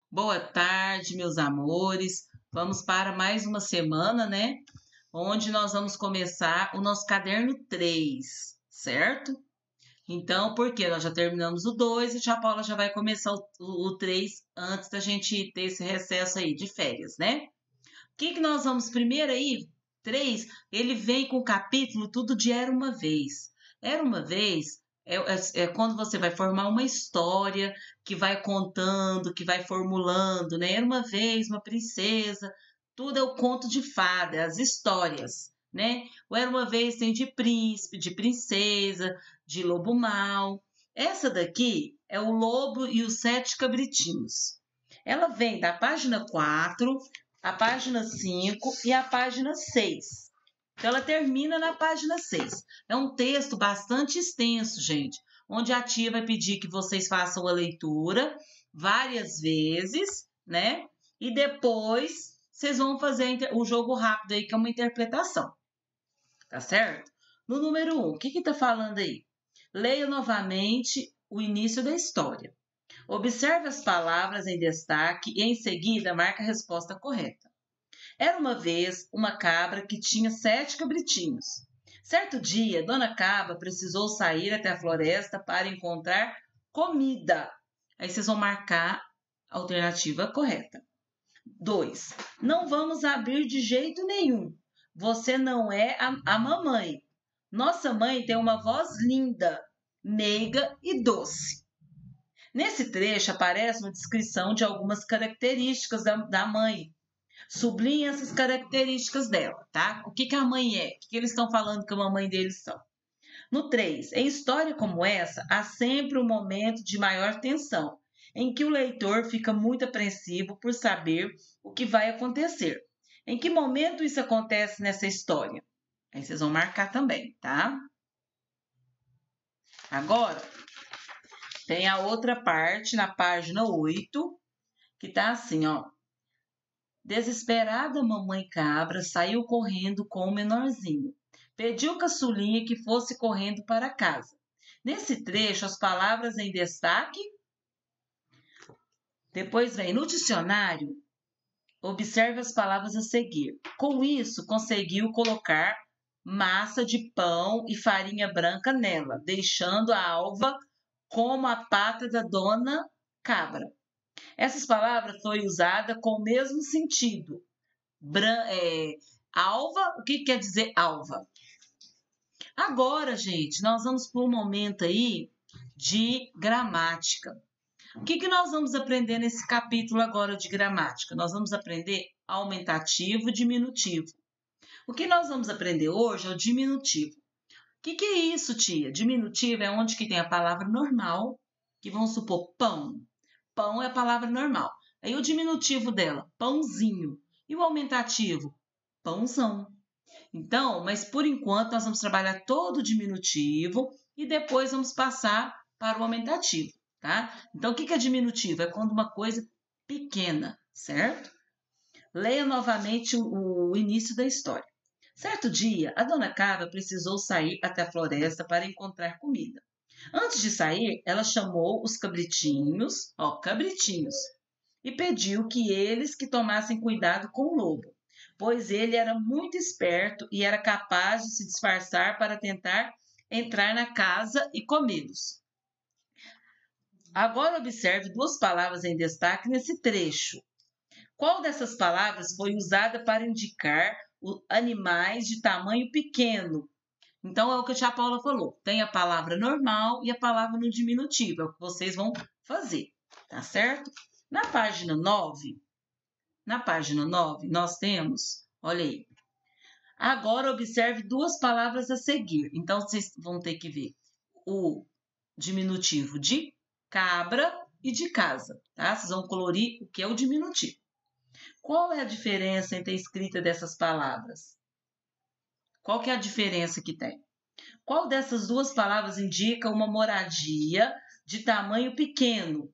Boa tarde, meus amores. Vamos para mais uma semana, né? Onde nós vamos começar o nosso caderno 3, certo? Então, porque nós já terminamos o 2 e a Paula já vai começar o 3 antes da gente ter esse recesso aí de férias, né? O que nós vamos primeiro aí? 3, ele vem com o capítulo tudo de Era Uma Vez. Era Uma Vez é quando você vai formar uma história que vai contando, que vai formulando, né? Era uma vez uma princesa, tudo é o conto de fada, as histórias, né? O Era Uma Vez tem de príncipe, de princesa, de lobo mau. Essa daqui é o Lobo e os Sete Cabritinhos. Ela vem da página 4, a página 5 e a página 6. Então, ela termina na página 6. É um texto bastante extenso, gente, onde a tia vai pedir que vocês façam a leitura várias vezes, né? E depois vocês vão fazer o jogo rápido aí, que é uma interpretação. Tá certo? No número 1, o que tá falando aí? Leia novamente o início da história. Observe as palavras em destaque e, em seguida, marque a resposta correta. Era uma vez uma cabra que tinha 7 cabritinhos. Certo dia, Dona Cabra precisou sair até a floresta para encontrar comida. Aí vocês vão marcar a alternativa correta. 2. Não vamos abrir de jeito nenhum. Você não é a mamãe. Nossa mãe tem uma voz linda, meiga e doce. Nesse trecho aparece uma descrição de algumas características da mãe. Sublinhe essas características dela, tá? O que a mãe é? O que eles estão falando que a mamãe deles são? No 3, em história como essa, há sempre um momento de maior tensão, em que o leitor fica muito apreensivo por saber o que vai acontecer. Em que momento isso acontece nessa história? Aí vocês vão marcar também, tá? Agora, tem a outra parte na página 8, que tá assim, ó. Desesperada, mamãe cabra saiu correndo com o menorzinho. Pediu caçulinha que fosse correndo para casa. Nesse trecho, as palavras em destaque. Depois vem no dicionário, observe as palavras a seguir. Com isso, conseguiu colocar massa de pão e farinha branca nela, deixando a alva como a pata da dona cabra. Essas palavras foram usadas com o mesmo sentido. Alva, o que quer dizer alva? Agora, gente, nós vamos para um momento aí de gramática. O que nós vamos aprender nesse capítulo agora de gramática? Nós vamos aprender aumentativo e diminutivo. O que nós vamos aprender hoje é o diminutivo. O que é isso, tia? Diminutivo é onde que tem a palavra normal, que vamos supor pão. Pão é a palavra normal. Aí o diminutivo dela, pãozinho. E o aumentativo, pãozão. Então, mas por enquanto nós vamos trabalhar todo o diminutivo e depois vamos passar para o aumentativo, tá? Então, o que é diminutivo? É quando uma coisa pequena, certo? Leia novamente o início da história. Certo dia, a dona Cabra precisou sair até a floresta para encontrar comida. Antes de sair, ela chamou os cabritinhos, cabritinhos, e pediu que eles que tomassem cuidado com o lobo, pois ele era muito esperto e era capaz de se disfarçar para tentar entrar na casa e comê-los. Agora observe duas palavras em destaque nesse trecho. Qual dessas palavras foi usada para indicar animais de tamanho pequeno? Então, é o que a Paula falou. Tem a palavra normal e a palavra no diminutivo. É o que vocês vão fazer, tá certo? Na página 9, nós temos, olha aí. Agora, observe duas palavras a seguir. Então, vocês vão ter que ver o diminutivo de cabra e de casa, tá? Vocês vão colorir o que é o diminutivo. Qual é a diferença entre a escrita dessas palavras? Qual que é a diferença que tem? Qual dessas duas palavras indica uma moradia de tamanho pequeno?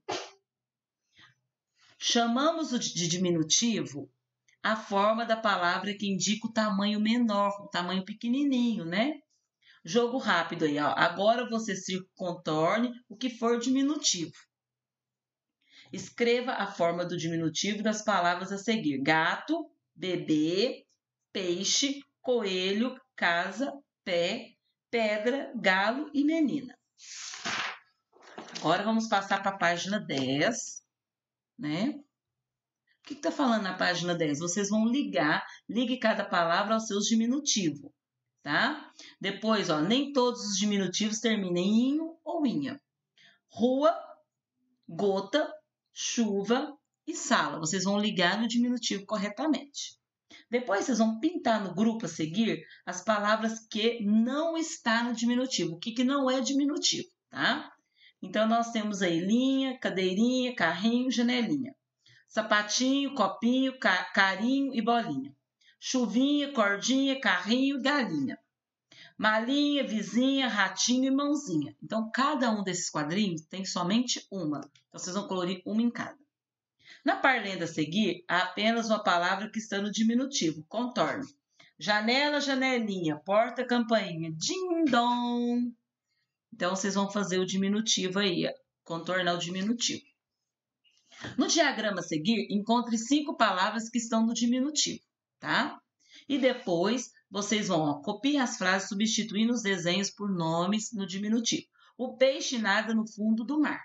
Chamamos de diminutivo a forma da palavra que indica o tamanho menor, o tamanho pequenininho, né? Jogo rápido aí, ó. Agora você se contorne o que for diminutivo. Escreva a forma do diminutivo das palavras a seguir: gato, bebê, peixe, coelho, casa, pé, pedra, galo e menina. Agora vamos passar para a página 10, né? O que está falando na página 10? Vocês vão ligue cada palavra aos seus diminutivos, tá? Depois, ó, nem todos os diminutivos terminam em inho ou inha. Rua, gota, chuva e sala. Vocês vão ligar no diminutivo corretamente. Depois, vocês vão pintar no grupo a seguir as palavras que não está no diminutivo. O que não é diminutivo, tá? Então, nós temos aí linha, cadeirinha, carrinho, janelinha. Sapatinho, copinho, carinho e bolinha. Chuvinha, cordinha, carrinho e galinha. Malinha, vizinha, ratinho e mãozinha. Então, cada um desses quadrinhos tem somente uma. Então, vocês vão colorir uma em cada. Na parlenda a seguir, há apenas uma palavra que está no diminutivo. Contorne. Janela, janelinha, porta, campainha, din-dom. Então, vocês vão fazer o diminutivo aí, contornar o diminutivo. No diagrama a seguir, encontre 5 palavras que estão no diminutivo, tá? E depois, vocês vão copiar as frases substituindo os desenhos por nomes no diminutivo. O peixe nada no fundo do mar.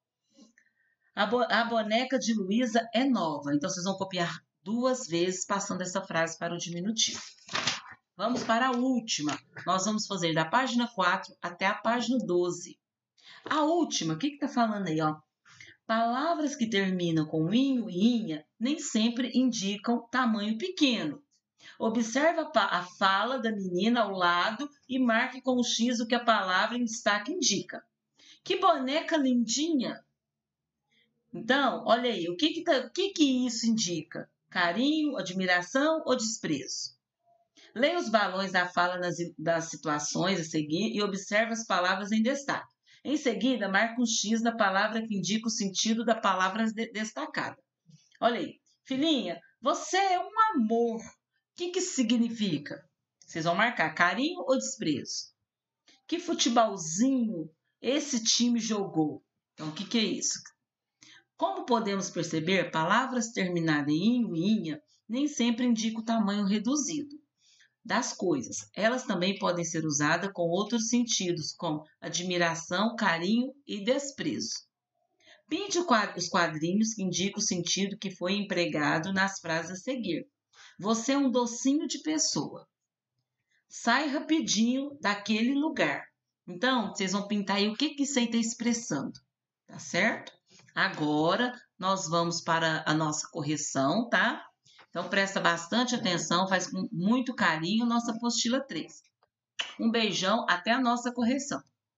A boneca de Luísa é nova. Então, vocês vão copiar 2 vezes, passando essa frase para o diminutivo. Vamos para a última. Nós vamos fazer da página 4 até a página 12. A última, o que está falando aí, ó? Palavras que terminam com inho e inha nem sempre indicam tamanho pequeno. Observe a fala da menina ao lado e marque com o X o que a palavra em destaque indica. Que boneca lindinha! Então, olha aí, o que isso indica? Carinho, admiração ou desprezo? Leia os balões da fala das situações a seguir e observe as palavras em destaque. Em seguida, marque um X na palavra que indica o sentido da palavra destacada. Olha aí, filhinha, você é um amor. O que isso significa? Vocês vão marcar carinho ou desprezo? Que futebolzinho esse time jogou? Então, o que é isso? Como podemos perceber, palavras terminadas em inho e inha nem sempre indicam o tamanho reduzido das coisas. Elas também podem ser usadas com outros sentidos, como admiração, carinho e desprezo. Pinte os quadrinhos que indicam o sentido que foi empregado nas frases a seguir. Você é um docinho de pessoa. Sai rapidinho daquele lugar. Então, vocês vão pintar aí o que isso aí está expressando, tá certo? Agora, nós vamos para a nossa correção, tá? Então, presta bastante atenção, faz com muito carinho nossa apostila 3. Um beijão, até a nossa correção.